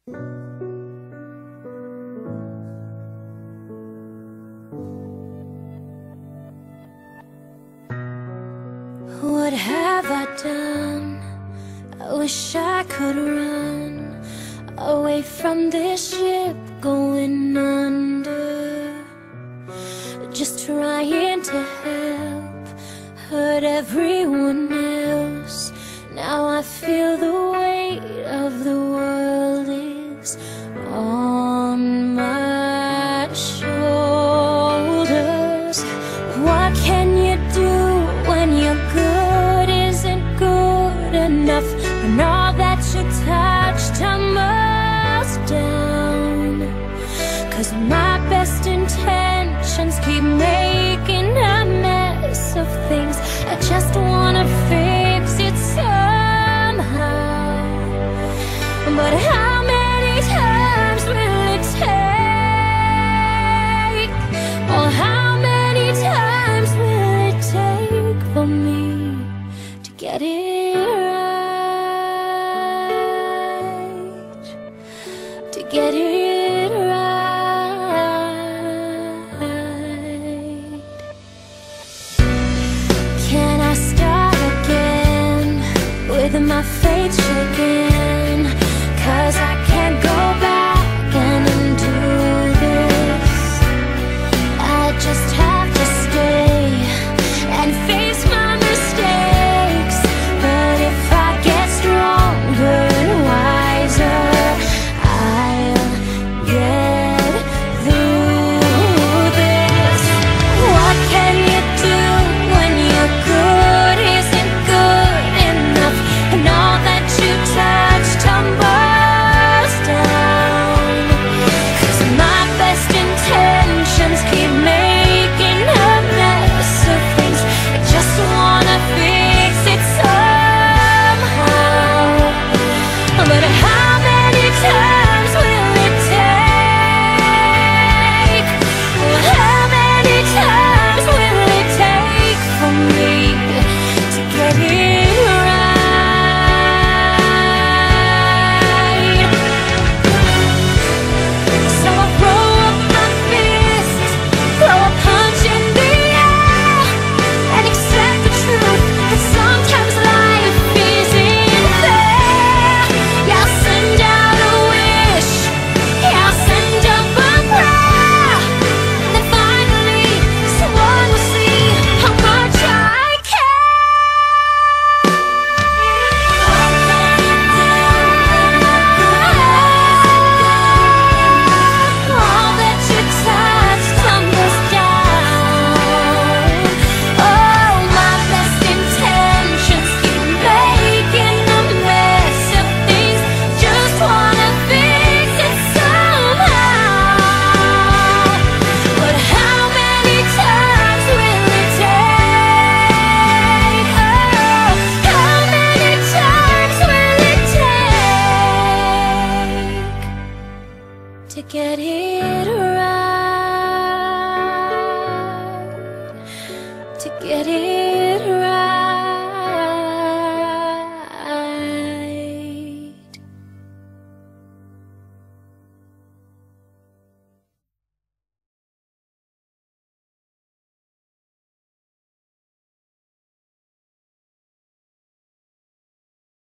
What have I done? I wish I could run away from this ship going under. Just trying to help, hurt everyone else. Now I feel the weight of the world is on my shoulders. What can you do when your good isn't good enough, when all that you touch tumbles down? 'Cause my best intentions keep making a mess of things. I just wanna fix it somehow, but how many times will it take? Or how many times will it take for me to get it right? To get it right. Can I start again with my faith shaken? 'Cause I can't go back and undo this. I just have to stay and face my mistakes. But if I get stronger and wiser, I'll get through this. What can you do when your good isn't good enough, and all that you touch tumbles down? 'Cause my best intentions keep making a mess of things. I just wanna fix it somehow, but how many times will it take? How many times will it take for me to get it right? So I throw up my fist, throw a punch in the air, and accept the truth that sometimes life isn't fair. Yeah, I'll send out a wish, yeah, I'll send up a prayer, and then finally someone will see how much I care. All that you touch tumbles down. Oh, my best intentions keep making a mess of things. Just wanna fix it somehow, but how many times will it take? Oh, how many times will it take to get it